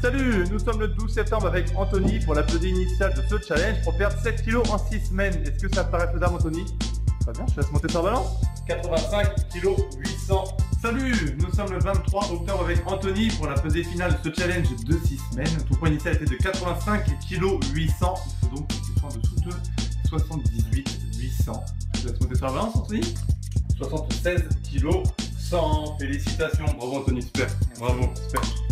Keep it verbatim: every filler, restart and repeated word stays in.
Salut, nous sommes le douze septembre avec Anthony pour la pesée initiale de ce challenge pour perdre sept kilos en six semaines. Est-ce que ça te paraît faisable, Anthony? Très bien, je te laisse monter sur la balance. quatre-vingt-cinq kilos huit cents. Salut, nous sommes le vingt-trois octobre avec Anthony pour la pesée finale de ce challenge de six semaines. Ton poids initial était de quatre-vingt-cinq kilos huit cents. Il faut donc que tu sois en dessous de soixante-dix-huit huit cents. Je te laisse monter sur la balance, Anthony. soixante-seize kilos cent. Félicitations, bravo Anthony, super. Bravo, super.